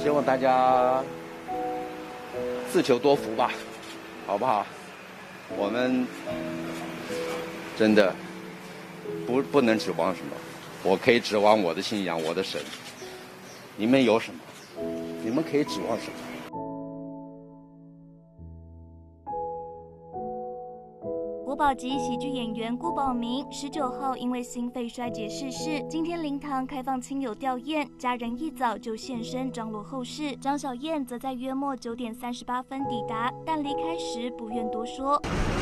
希望大家自求多福吧，好不好？我们真的不能指望什么，我可以指望我的信仰，我的神。你们有什么？你们可以指望什么？ 国宝级喜剧演员顾宝明19号因为心肺衰竭逝世，今天灵堂开放亲友吊唁，家人一早就现身张罗后事。张小燕则在约莫9点38分抵达，但离开时不愿多说。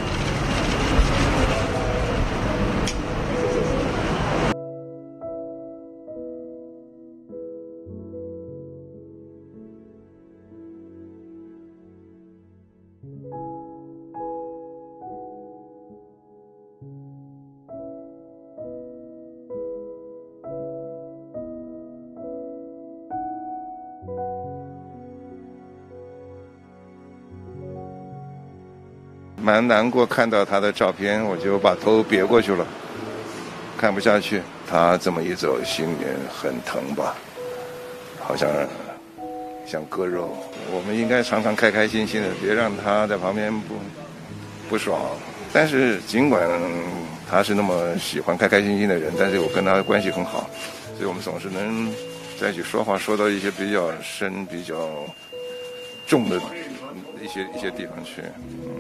蛮难过，看到他的照片，我就把头别过去了，看不下去。他这么一走，心里面很疼吧，好像想割肉。我们应该常常开开心心的，别让他在旁边不爽。但是尽管他是那么喜欢开开心心的人，但是我跟他关系很好，所以我们总是能在一起说话，说到一些比较深、比较重的一些地方去。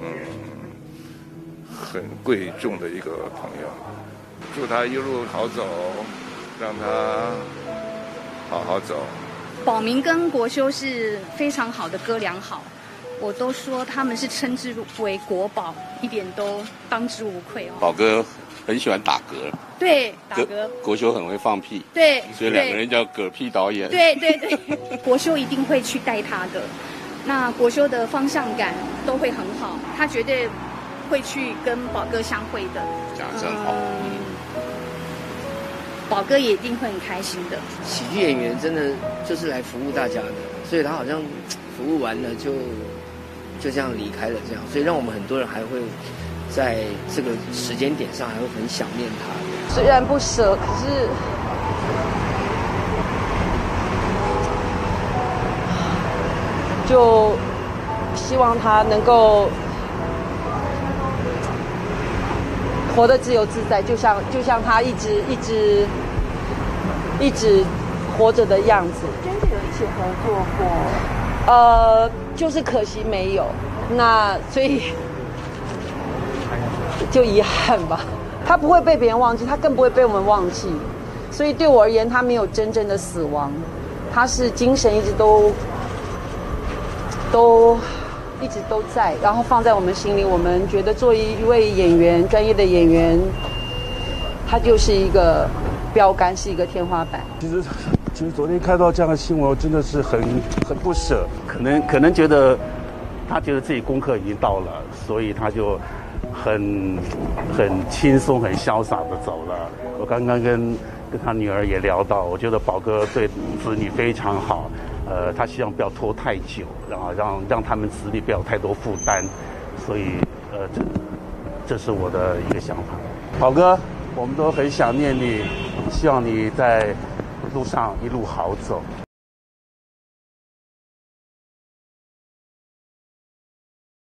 很贵重的一个朋友，祝他一路好走，让他好好走。 宝明跟国修是非常好的哥俩好，我都说他们是称之为国宝，一点都当之无愧哦。 宝哥很喜欢打嗝， 对，打嗝。 国修很会放屁， 对， 所以两个人叫嗝屁导演。 对对对，国修一定会去带他的，那国修的方向感都会很好，他绝对会去跟宝哥相会的。 讲得真好。 宝哥也一定会很开心的。 喜剧演员真的就是来服务大家的，所以他好像服务完了就这样离开了，这样，所以让我们很多人还会在这个时间点上还会很想念他。 虽然不舍，可是就希望他能够活得自由自在，就像他一直活着的样子。 真的有一起合作过？ 就是可惜没有，那所以就遗憾吧。他不会被别人忘记，他更不会被我们忘记，所以对我而言，他没有真正的死亡，他是精神一直都一直都在，然后放在我们心里。我们觉得作为一位演员，专业的演员，他就是一个标杆，是一个天花板。 其实昨天看到这样的新闻，我真的是很不舍。可能觉得他觉得自己功课已经到了，所以他就很轻松、很潇洒的走了。我刚刚跟他女儿也聊到，我觉得宝哥对子女非常好。他希望不要拖太久，然后让他们子女不要有太多负担，所以这是我的一个想法。宝哥，我们都很想念你，希望你在路上一路好走。